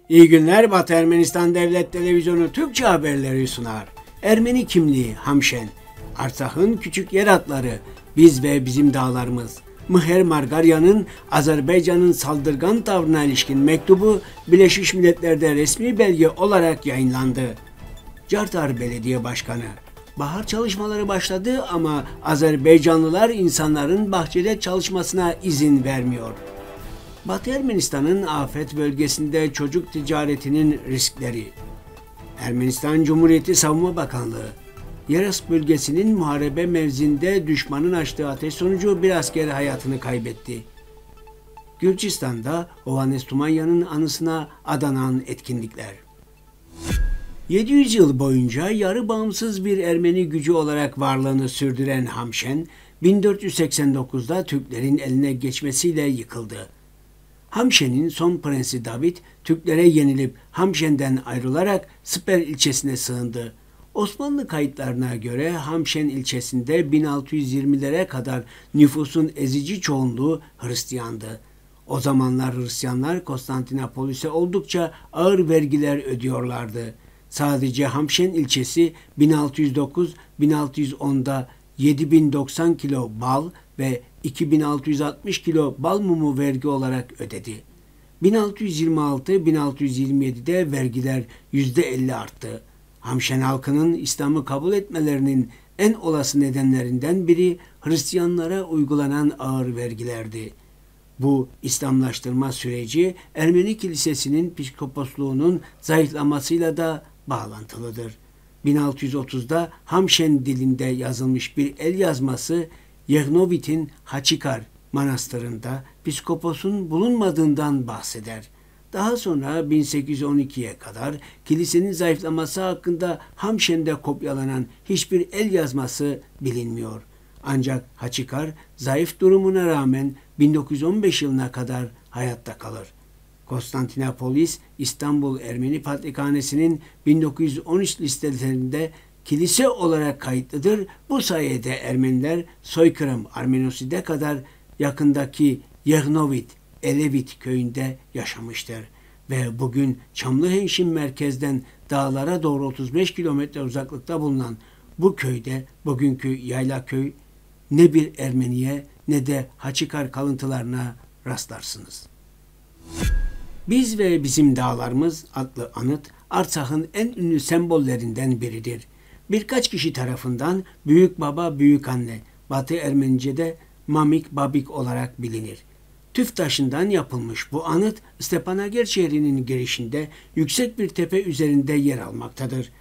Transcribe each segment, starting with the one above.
İyi günler, Batı Ermenistan Devlet Televizyonu Türkçe haberleri sunar. Ermeni kimliği Hamşen, Artsak'ın küçük yer adları, biz ve bizim dağlarımız. Mıher Margaryan'ın Azerbaycan'ın saldırgan tavrına ilişkin mektubu Birleşmiş Milletler'de resmi belge olarak yayınlandı. Cartar Belediye Başkanı, bahar çalışmaları başladı ama Azerbaycanlılar insanların bahçede çalışmasına izin vermiyor. Batı Ermenistan'ın afet bölgesinde çocuk ticaretinin riskleri. Ermenistan Cumhuriyeti Savunma Bakanlığı, Yeras bölgesinin muharebe mevzinde düşmanın açtığı ateş sonucu bir asker hayatını kaybetti. Gürcistan'da Ovanes Tumanya'nın anısına adanan etkinlikler. 700 yıl boyunca yarı bağımsız bir Ermeni gücü olarak varlığını sürdüren Hamşen, 1489'da Türklerin eline geçmesiyle yıkıldı. Hamşen'in son prensi David, Türklere yenilip Hamşen'den ayrılarak Sper ilçesine sığındı. Osmanlı kayıtlarına göre Hamşen ilçesinde 1620'lere kadar nüfusun ezici çoğunluğu Hristiyandı. O zamanlar Hristiyanlar Konstantinopolis'e oldukça ağır vergiler ödüyorlardı. Sadece Hamşen ilçesi 1609-1610'da 7090 kilo bal ve 2660 kilo bal mumu vergi olarak ödedi. 1626-1627'de vergiler %50 arttı. Hamşen halkının İslam'ı kabul etmelerinin en olası nedenlerinden biri Hristiyanlara uygulanan ağır vergilerdi. Bu İslamlaştırma süreci Ermeni Kilisesi'nin psikoposluğunun zayıflamasıyla da bağlantılıdır. 1630'da Hamşen dilinde yazılmış bir el yazması Yehnovit'in Haçikar manastırında psikoposun bulunmadığından bahseder. Daha sonra 1812'ye kadar kilisenin zayıflaması hakkında Hamşen'de kopyalanan hiçbir el yazması bilinmiyor. Ancak Haçikar zayıf durumuna rağmen 1915 yılına kadar hayatta kalır. Konstantinopolis, İstanbul Ermeni Patrikhanesi'nin 1913 listelerinde kilise olarak kayıtlıdır. Bu sayede Ermeniler soykırım Armenoside kadar yakındaki Yehnovit, Elevit köyünde yaşamıştır. Ve bugün Çamlıhemşin merkezden dağlara doğru 35 kilometre uzaklıkta bulunan bu köyde, bugünkü Yaylaköy, ne bir Ermeniye ne de Haçikar kalıntılarına rastlarsınız. Biz ve bizim dağlarımız adlı anıt Artsak'ın en ünlü sembollerinden biridir. Birkaç kişi tarafından Büyük Baba Büyük Anne, Batı Ermenice'de Mamik Babik olarak bilinir. Tüf taşından yapılmış bu anıt Stepanaker şehrinin girişinde yüksek bir tepe üzerinde yer almaktadır.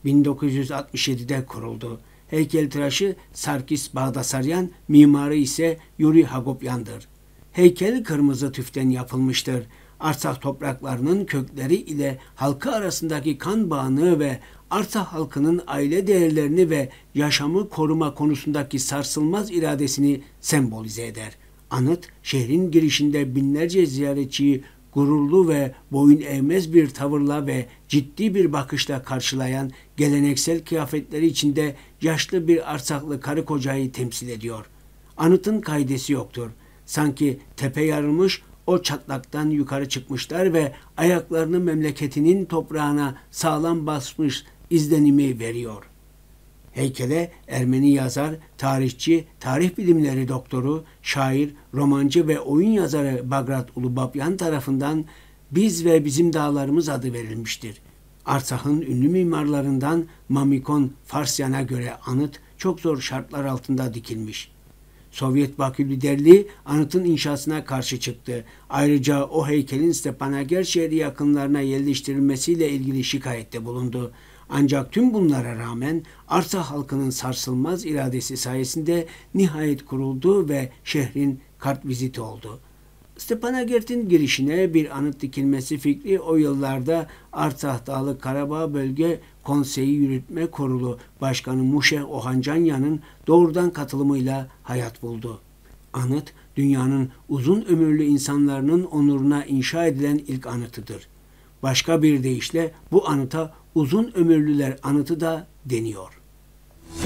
1967'de kuruldu. Heykeltıraşı Sarkis Bağdasaryan, mimarı ise Yuri Hagopyan'dır. Heykel kırmızı tüften yapılmıştır. Artsakh topraklarının kökleri ile halkı arasındaki kan bağını ve Artsakh halkının aile değerlerini ve yaşamı koruma konusundaki sarsılmaz iradesini sembolize eder. Anıt, şehrin girişinde binlerce ziyaretçiyi gururlu ve boyun eğmez bir tavırla ve ciddi bir bakışla karşılayan geleneksel kıyafetleri içinde yaşlı bir Artsaklı karı kocayı temsil ediyor. Anıtın kaidesi yoktur. Sanki tepe yarılmış, o çatlaktan yukarı çıkmışlar ve ayaklarını memleketinin toprağına sağlam basmış izlenimi veriyor. Heykele Ermeni yazar, tarihçi, tarih bilimleri doktoru, şair, romancı ve oyun yazarı Bagrat Ulubabyan tarafından Biz ve Bizim Dağlarımız adı verilmiştir. Artsak'ın ünlü mimarlarından Mamikon Farsyan'a göre anıt çok zor şartlar altında dikilmiş. Sovyet Bakü liderliği anıtın inşasına karşı çıktı. Ayrıca o heykelin Stepanaker şehri yakınlarına yerleştirilmesiyle ilgili şikayette bulundu. Ancak tüm bunlara rağmen Artsakh halkının sarsılmaz iradesi sayesinde nihayet kuruldu ve şehrin kartviziti oldu. Stepanakert'in girişine bir anıt dikilmesi fikri o yıllarda Artsakh Dağlık Karabağ Bölge Konseyi Yürütme Kurulu Başkanı Muşeh Ohancanyan'ın doğrudan katılımıyla hayat buldu. Anıt, dünyanın uzun ömürlü insanların onuruna inşa edilen ilk anıtıdır. Başka bir deyişle bu anıta uzun ömürlüler anıtı da deniyor.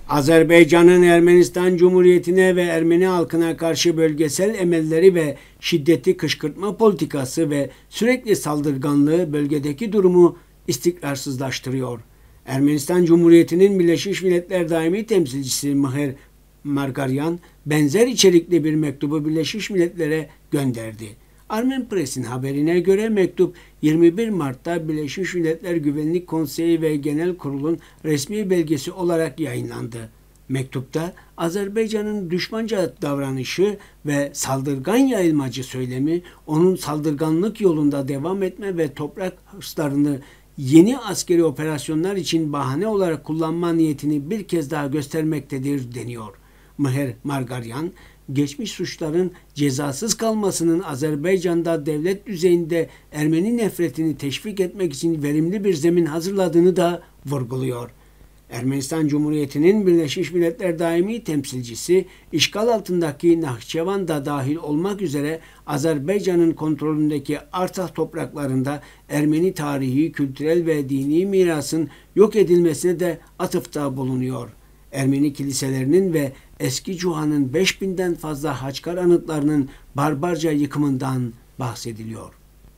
Azerbaycan'ın Ermenistan Cumhuriyeti'ne ve Ermeni halkına karşı bölgesel emelleri ve şiddetli kışkırtma politikası ve sürekli saldırganlığı bölgedeki durumu istikrarsızlaştırıyor. Ermenistan Cumhuriyeti'nin Birleşmiş Milletler Daimi Temsilcisi Mihir Margaryan benzer içerikli bir mektubu Birleşmiş Milletler'e gönderdi. Armen Press'in haberine göre mektup 21 Mart'ta Birleşmiş Milletler Güvenlik Konseyi ve Genel Kurulu'nun resmi belgesi olarak yayınlandı. Mektupta Azerbaycan'ın düşmanca davranışı ve saldırgan yayılmacı söylemi, onun saldırganlık yolunda devam etme ve toprak hırslarını yeni askeri operasyonlar için bahane olarak kullanma niyetini bir kez daha göstermektedir deniyor. Mihir Margaryan, geçmiş suçların cezasız kalmasının Azerbaycan'da devlet düzeyinde Ermeni nefretini teşvik etmek için verimli bir zemin hazırladığını da vurguluyor. Ermenistan Cumhuriyeti'nin Birleşmiş Milletler Daimi Temsilcisi, işgal altındaki Nahçıvan da dahil olmak üzere Azerbaycan'ın kontrolündeki Artsakh topraklarında Ermeni tarihi, kültürel ve dini mirasın yok edilmesine de atıfta bulunuyor. Ermeni kiliselerinin ve eski Cuha'nın 5000'den fazla Haçkar anıtlarının barbarca yıkımından bahsediliyor.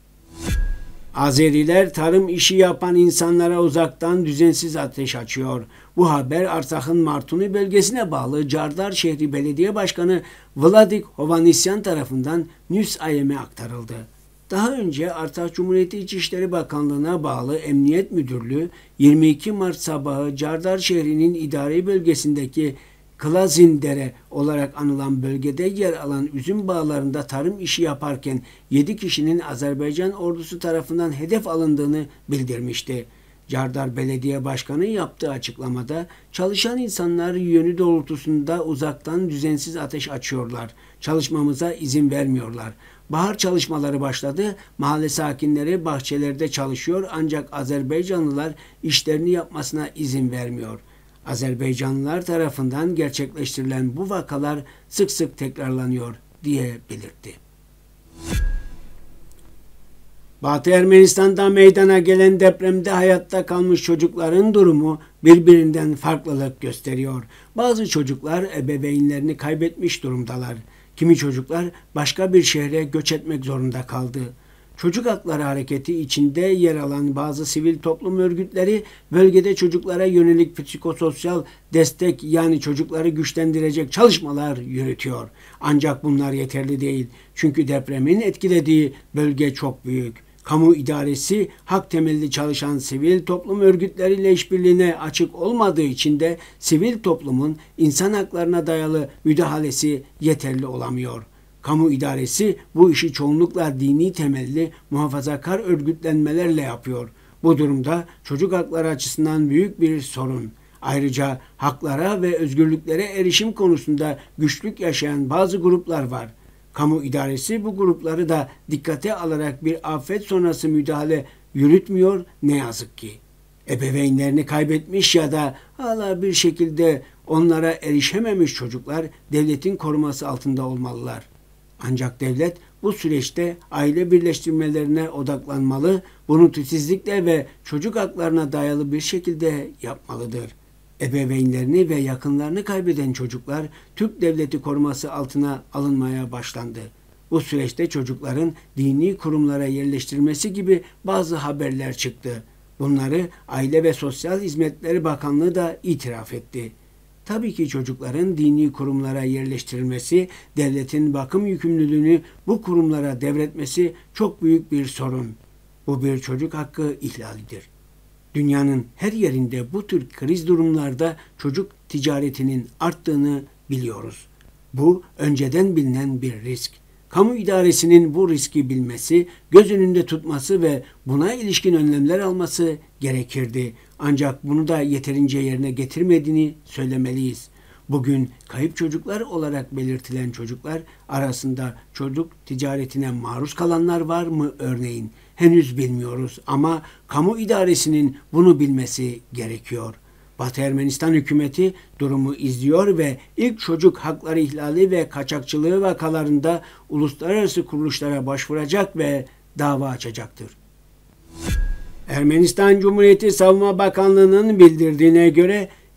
Azeriler tarım işi yapan insanlara uzaktan düzensiz ateş açıyor. Bu haber Artsakh'ın Martuni bölgesine bağlı Cardar Şehri Belediye Başkanı Vladik Hovanesyan tarafından News IM'e aktarıldı. Daha önce Artsakh Cumhuriyeti İçişleri Bakanlığı'na bağlı Emniyet Müdürlüğü 22 Mart sabahı Cardar şehrinin idari bölgesindeki Klazindere olarak anılan bölgede yer alan üzüm bağlarında tarım işi yaparken 7 kişinin Azerbaycan ordusu tarafından hedef alındığını bildirmişti. Cardar Belediye Başkanı yaptığı açıklamada çalışan insanlar yönü doğrultusunda uzaktan düzensiz ateş açıyorlar. Çalışmamıza izin vermiyorlar. Bahar çalışmaları başladı. Mahalle sakinleri bahçelerde çalışıyor ancak Azerbaycanlılar işlerini yapmasına izin vermiyor. Azerbaycanlılar tarafından gerçekleştirilen bu vakalar sık sık tekrarlanıyor diye belirtti. Batı Ermenistan'da meydana gelen depremde hayatta kalmış çocukların durumu birbirinden farklılık gösteriyor. Bazı çocuklar ebeveynlerini kaybetmiş durumdalar. Kimi çocuklar başka bir şehre göç etmek zorunda kaldı. Çocuk Hakları Hareketi içinde yer alan bazı sivil toplum örgütleri bölgede çocuklara yönelik psikososyal destek yani çocukları güçlendirecek çalışmalar yürütüyor. Ancak bunlar yeterli değil. Çünkü depremin etkilediği bölge çok büyük. Kamu idaresi hak temelli çalışan sivil toplum örgütleriyle işbirliğine açık olmadığı için de sivil toplumun insan haklarına dayalı müdahalesi yeterli olamıyor. Kamu idaresi bu işi çoğunlukla dini temelli muhafazakar örgütlenmelerle yapıyor. Bu durumda çocuk hakları açısından büyük bir sorun. Ayrıca haklara ve özgürlüklere erişim konusunda güçlük yaşayan bazı gruplar var. Kamu idaresi bu grupları da dikkate alarak bir afet sonrası müdahale yürütmüyor ne yazık ki. Ebeveynlerini kaybetmiş ya da hala bir şekilde onlara erişememiş çocuklar devletin koruması altında olmalılar. Ancak devlet bu süreçte aile birleştirmelerine odaklanmalı, bunu titizlikle ve çocuk haklarına dayalı bir şekilde yapmalıdır. Ebeveynlerini ve yakınlarını kaybeden çocuklar Türk devleti koruması altına alınmaya başlandı. Bu süreçte çocukların dini kurumlara yerleştirilmesi gibi bazı haberler çıktı. Bunları Aile ve Sosyal Hizmetleri Bakanlığı da itiraf etti. Tabii ki çocukların dini kurumlara yerleştirilmesi, devletin bakım yükümlülüğünü bu kurumlara devretmesi çok büyük bir sorun. Bu bir çocuk hakkı ihlalidir. Dünyanın her yerinde bu tür kriz durumlarda çocuk ticaretinin arttığını biliyoruz. Bu önceden bilinen bir risk. Kamu idaresinin bu riski bilmesi, göz önünde tutması ve buna ilişkin önlemler alması gerekirdi. Ancak bunu da yeterince yerine getirmediğini söylemeliyiz. Bugün kayıp çocuklar olarak belirtilen çocuklar arasında çocuk ticaretine maruz kalanlar var mı örneğin? Henüz bilmiyoruz ama kamu idaresinin bunu bilmesi gerekiyor. Batı Ermenistan hükümeti durumu izliyor ve ilk çocuk hakları ihlali ve kaçakçılığı vakalarında uluslararası kuruluşlara başvuracak ve dava açacaktır. Ermenistan Cumhuriyeti Savunma Bakanlığı'nın bildirdiğine göre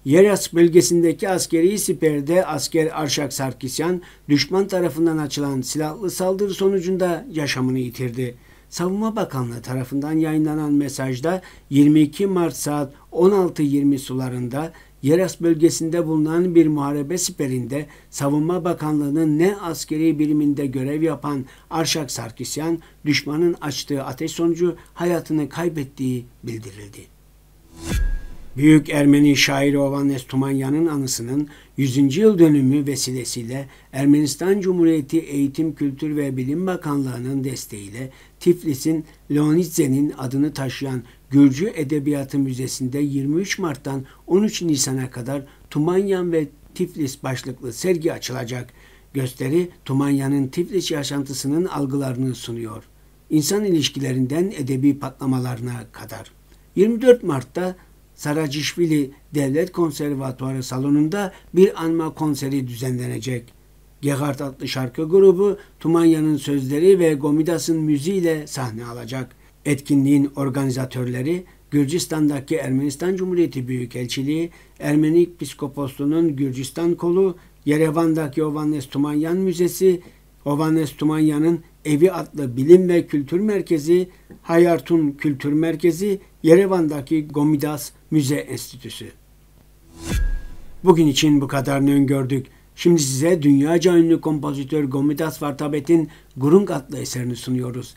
Yeras bölgesindeki askeri siperde asker Arshak Sarkisyan, düşman tarafından açılan silahlı saldırı sonucunda yaşamını yitirdi. Savunma Bakanlığı tarafından yayınlanan mesajda 22 Mart saat 16:20 sularında Yeras bölgesinde bulunan bir muharebe siperinde Savunma Bakanlığı'nın ne askeri biriminde görev yapan Arshak Sarkisyan, düşmanın açtığı ateş sonucu hayatını kaybettiği bildirildi. Büyük Ermeni şairi Ovannes Tumanyan'ın anısının 100. yıl dönümü vesilesiyle Ermenistan Cumhuriyeti Eğitim, Kültür ve Bilim Bakanlığı'nın desteğiyle Tiflis'in Leonidze'nin adını taşıyan Gürcü Edebiyatı Müzesi'nde 23 Mart'tan 13 Nisan'a kadar Tumanyan ve Tiflis başlıklı sergi açılacak. Gösteri Tumanyan'ın Tiflis yaşantısının algılarını sunuyor. İnsan ilişkilerinden edebi patlamalarına kadar. 24 Mart'ta Saracishvili Devlet Konservatuarı Salonu'nda bir anma konseri düzenlenecek. Gegard adlı şarkı grubu Tumanyan'ın sözleri ve Gomidas'ın müziğiyle sahne alacak. Etkinliğin organizatörleri Gürcistan'daki Ermenistan Cumhuriyeti Büyükelçiliği, Ermeni Piskoposluğu'nun Gürcistan Kolu, Yerevan'daki Ovannes Tumanyan Müzesi, Ovannes Tumanyan'ın Evi adlı Bilim ve Kültür Merkezi, Hayartun Kültür Merkezi, Yerevan'daki Gomidas Müze Enstitüsü. Bugün için bu kadarını öngördük. Şimdi size dünyaca ünlü kompozitör Gomidas Vartabet'in Gurung adlı eserini sunuyoruz.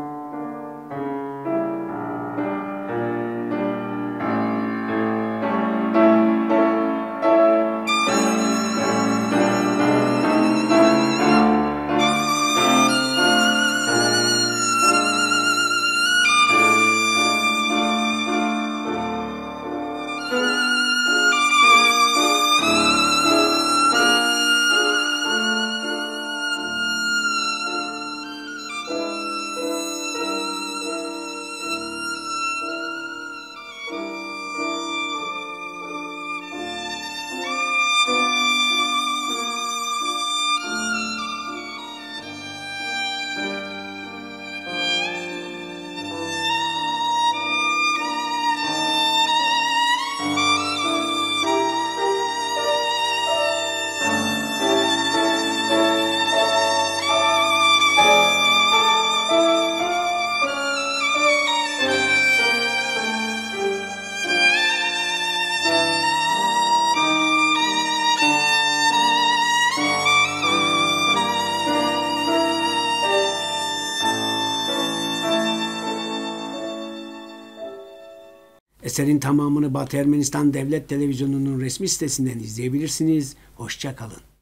Eserin tamamını Batı Ermenistan Devlet Televizyonu'nun resmi sitesinden izleyebilirsiniz. Hoşça kalın.